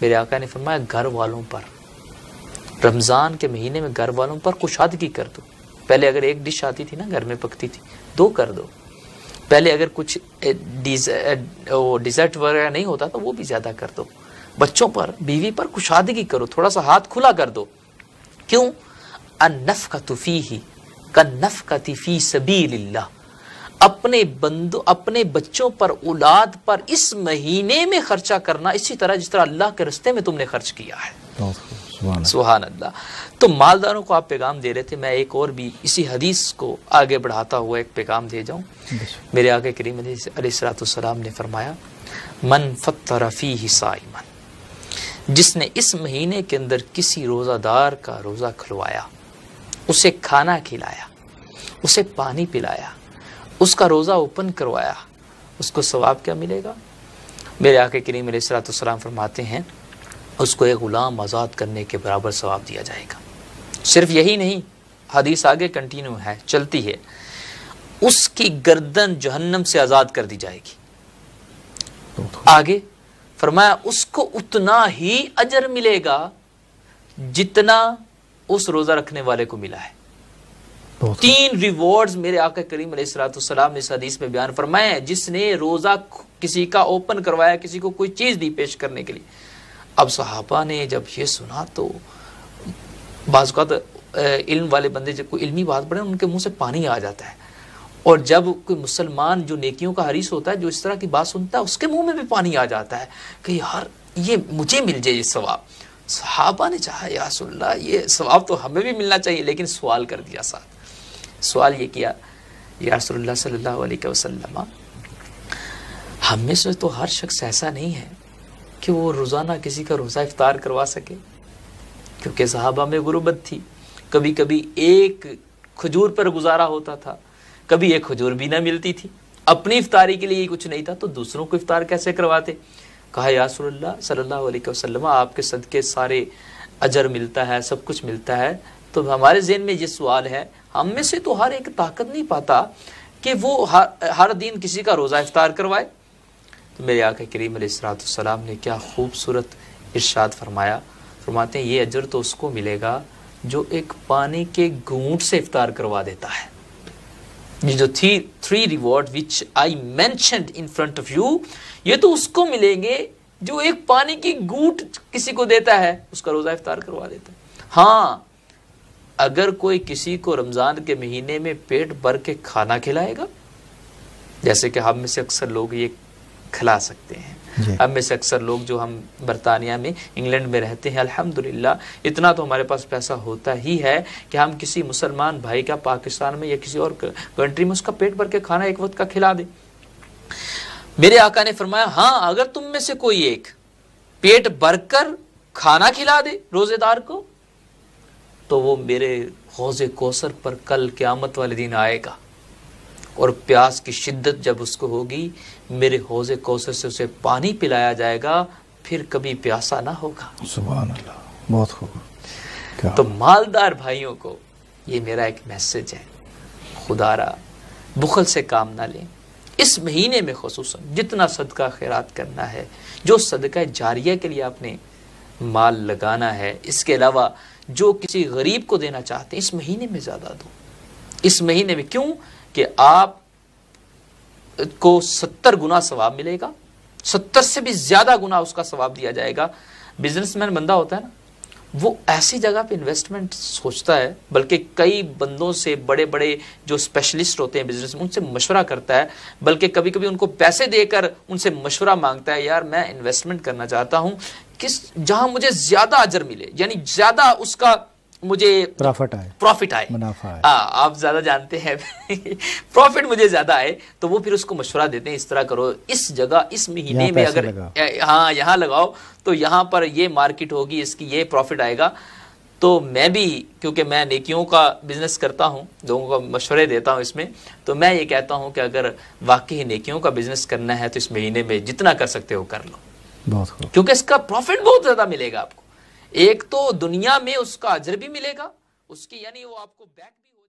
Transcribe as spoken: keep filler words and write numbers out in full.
میرے آقا نے فرمایا گھر والوں پر، رمضان کے مہینے میں گھر والوں پر کشادگی کر دو. پہلے اگر ایک ڈش آتی تھی نا گھر میں پکتی تھی، دو کر دو. پہلے اگر کچھ ڈیزرٹ وغیرہ نہیں ہوتا تو وہ بھی زیادہ کر دو. بچوں پر، بیوی پر کشادگی کرو، تھوڑا سا ہاتھ کھلا کر دو. کیوں؟ النفقۃ فیہ کالنفقۃ فی سبیل اللہ. اپنے بندوں، اپنے بچوں پر، اولاد پر اس مہینے میں خرچہ کرنا اسی طرح جس طرح اللہ کے راستے میں تم نے خرچ کیا ہے. سبحان اللہ. تو مالداروں کو آپ پیغام دے رہے تھے، میں ایک اور بھی اسی حدیث کو آگے بڑھاتا ہوا ایک پیغام دے جاؤں. میرے آقا کریم علیہ الصلوۃ والسلام نے فرمایا من فطر فیہ صائما، جس نے اس مہینے کے اندر کسی روزہ دار کا روزہ کھلوایا، اسے کھانا کھلایا، اسے پانی پلایا، اس کا روزہ اوپن کروایا، اس کو ثواب کیا ملے گا؟ میرے آقا کریم علیہ الصلوۃ والسلام فرماتے ہیں اس کو ایک غلام آزاد کرنے کے برابر ثواب دیا جائے گا. صرف یہی نہیں، حدیث آگے کنٹینیو ہے، چلتی ہے. اس کی گردن جہنم سے آزاد کر دی جائے گی. آگے فرمایا اس کو اتنا ہی اجر ملے گا جتنا اس روزہ رکھنے والے کو ملا ہے. تین ریوارڈز میرے آقا کریم علیہ الصلوۃ والسلام نے اس حدیث میں بیان فرمایا ہے. جس نے روزہ کسی کا اوپن کروایا، کسی کو کوئی چیز دی پیش کرنے کے لیے. اب صحابہ نے جب یہ سنا تو بعض اوقات علم والے بندے جب کوئی علمی بات پڑھیں ان کے منہ سے پانی آ جاتا ہے، اور جب کوئی مسلمان جو نیکیوں کا حریص ہوتا ہے جو اس طرح کی بات سنتا ہے اس کے منہ میں بھی پانی آ جاتا ہے کہ یار یہ مجھے مل جائے یہ ثواب. صحابہ نے چاہا یا رسول اللہ یہ ثواب تو ہمیں بھی ملنا چاہیے، لیکن سوال کر دیا. ساتھ سوال یہ کیا، یا رسول اللہ صلی اللہ علیہ وسلم ہم میں سے تو ہر شخص ایسا نہیں ہے کہ وہ روزانہ کسی کا روزہ افطار کروا سکے، کیونکہ صحابہ میں غربت تھی. کبھی کبھی ایک کھجور پر گزارا ہوتا تھا، کبھی ایک کھجور بھی نہ ملتی تھی. اپنی افطاری کے لیے کچھ نہیں تھا تو دوسروں کو افطار کیسے کرواتے؟ کہا یا رسول اللہ صلی اللہ علیہ وسلم آپ کے صدقے سارے اجر ملتا ہے، سب کچھ ملتا ہے. تو ہمارے ذہن میں یہ سوال ہے، ہم میں سے تو ہر ایک طاقت نہیں پاتا کہ وہ ہر دن کسی کا روزہ افطار کروائے. تو میرے آقا کریم علیہ الصلوۃ والسلام نے کیا خوبصورت ارشاد فرمایا. فرماتے ہیں یہ اجر تو اس کو ملے گا جو ایک پانی کے گھونٹ سے افطار کروا دیتا ہے. یہ جو تھی تھری ریوارڈ وچ I mentioned in front of you, یہ تو اس کو ملیں گے جو ایک پانی کی گھونٹ کسی کو دیتا ہے، اس کا روزہ افطار کروا دیتا ہے. ہاں اگر کوئی کسی کو رمضان کے مہینے میں پیٹ بھر کے کھانا کھلائے گا، جیسے کہ ہم میں سے اکثر لوگ یہ کھلا سکتے ہیں جی. ہم میں سے اکثر لوگ جو ہم برطانیہ میں، انگلینڈ میں رہتے ہیں، الحمدللہ اتنا تو ہمارے پاس پیسہ ہوتا ہی ہے کہ ہم کسی مسلمان بھائی کا پاکستان میں یا کسی اور کنٹری میں اس کا پیٹ بھر کے کھانا ایک وقت کا کھلا دیں. میرے آقا نے فرمایا ہاں اگر تم میں سے کوئی ایک پیٹ بھر کر کھانا کھلا دے روزے دار کو تو وہ میرے حوض کوثر پر کل قیامت والے دن آئے گا، اور پیاس کی شدت جب اس کو ہوگی میرے حوض کوثر سے اسے پانی پلایا جائے گا، پھر کبھی پیاسا نہ ہوگا. سبحان اللہ، بہت خوب. تو مالدار بھائیوں کو یہ میرا ایک میسج ہے، خدا را بخل سے کام نہ لیں. اس مہینے میں خصوصاً جتنا صدقہ خیرات کرنا ہے، جو صدقہ جاریہ کے لیے آپ نے مال لگانا ہے، اس کے علاوہ جو کسی غریب کو دینا چاہتے ہیں اس مہینے میں زیادہ دو. اس مہینے میں کیوں کہ آپ کو ستر گنا ثواب ملے گا، ستر سے بھی زیادہ گنا اس کا ثواب دیا جائے گا. بزنس مین بندہ ہوتا ہے نا، وہ ایسی جگہ پہ انویسٹمنٹ سوچتا ہے، بلکہ کئی بندوں سے، بڑے بڑے جو اسپیشلسٹ ہوتے ہیں بزنس میں ان سے مشورہ کرتا ہے، بلکہ کبھی کبھی ان کو پیسے دے کر ان سے مشورہ مانگتا ہے، یار میں انویسٹمنٹ کرنا چاہتا ہوں کس جہاں مجھے زیادہ اجر ملے، یعنی زیادہ اس کا مجھے پروفٹ آئے پروفٹ آئے منافع آئے. آپ زیادہ جانتے ہیں پروفٹ مجھے زیادہ آئے، تو وہ پھر اس کو مشورہ دیتے ہیں اس طرح کرو، اس جگہ اس مہینے میں اگر ہاں یہاں لگاؤ تو یہاں پر یہ مارکیٹ ہوگی، اس کی یہ پروفٹ آئے گا. تو میں بھی کیونکہ میں نیکیوں کا بزنس کرتا ہوں، لوگوں کو مشورے دیتا ہوں اس میں، تو میں یہ کہتا ہوں کہ اگر واقعی نیکیوں کا بزنس کرنا ہے تو اس مہینے میں جتنا کر سکتے ہو کر لو، بہت خوب. کیونکہ اس کا پروفٹ بہت زیادہ ملے گا آپ کو. ایک تو دنیا میں اس کا اجر بھی ملے گا، اس کی یعنی وہ آپ کو بیک